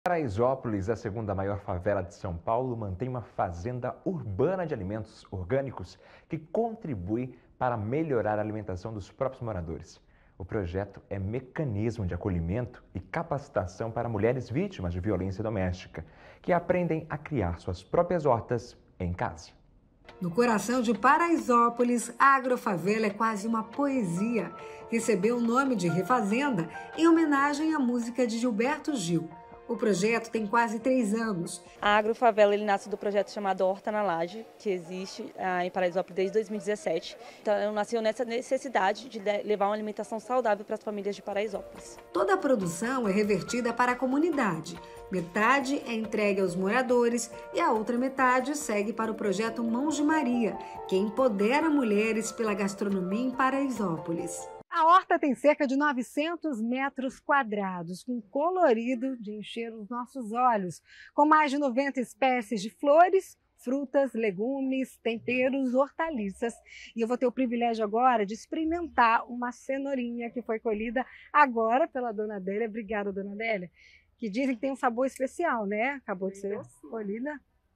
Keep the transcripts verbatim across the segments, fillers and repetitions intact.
Paraisópolis, a segunda maior favela de São Paulo, mantém uma fazenda urbana de alimentos orgânicos que contribui para melhorar a alimentação dos próprios moradores. O projeto é mecanismo de acolhimento e capacitação para mulheres vítimas de violência doméstica, que aprendem a criar suas próprias hortas em casa. No coração de Paraisópolis, a agrofavela é quase uma poesia. Recebeu o nome de Refazenda em homenagem à música de Gilberto Gil. O projeto tem quase três anos. A agrofavela ele nasce do projeto chamado Horta na Laje, que existe ah, em Paraisópolis desde dois mil e dezessete. Então, nasceu nessa necessidade de levar uma alimentação saudável para as famílias de Paraisópolis. Toda a produção é revertida para a comunidade. Metade é entregue aos moradores e a outra metade segue para o projeto Mãos de Maria, que empodera mulheres pela gastronomia em Paraisópolis. A horta tem cerca de novecentos metros quadrados, com colorido de encher os nossos olhos, com mais de noventa espécies de flores, frutas, legumes, temperos, hortaliças. E eu vou ter o privilégio agora de experimentar uma cenourinha que foi colhida agora pela Dona Adélia. Obrigada, Dona Adélia. Que dizem que tem um sabor especial, né? Acabou de ser colhida.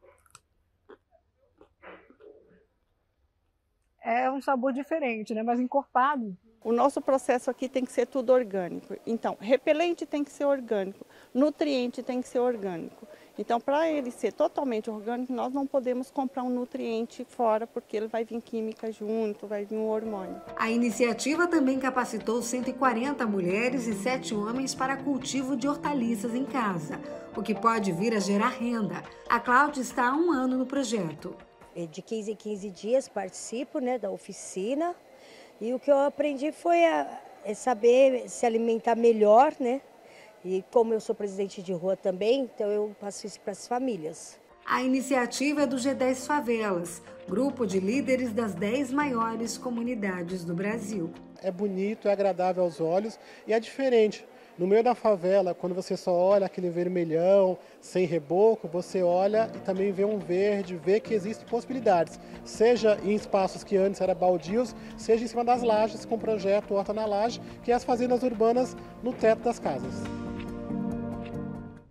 É um sabor diferente, né? Mais encorpado. O nosso processo aqui tem que ser tudo orgânico. Então, repelente tem que ser orgânico, nutriente tem que ser orgânico. Então, para ele ser totalmente orgânico, nós não podemos comprar um nutriente fora, porque ele vai vir química junto, vai vir um hormônio. A iniciativa também capacitou cento e quarenta mulheres e sete homens para cultivo de hortaliças em casa, o que pode vir a gerar renda. A Cláudia está há um ano no projeto. De quinze em quinze dias participo, né, da oficina. E o que eu aprendi foi a, é saber se alimentar melhor, né? E como eu sou presidente de rua também, então eu passo isso para as famílias. A iniciativa é do G dez Favelas, grupo de líderes das dez maiores comunidades do Brasil. É bonito, é agradável aos olhos e é diferente. No meio da favela, quando você só olha aquele vermelhão, sem reboco, você olha e também vê um verde, vê que existem possibilidades. Seja em espaços que antes eram baldios, seja em cima das lajes, com o projeto Horta na Laje, que é as fazendas urbanas no teto das casas.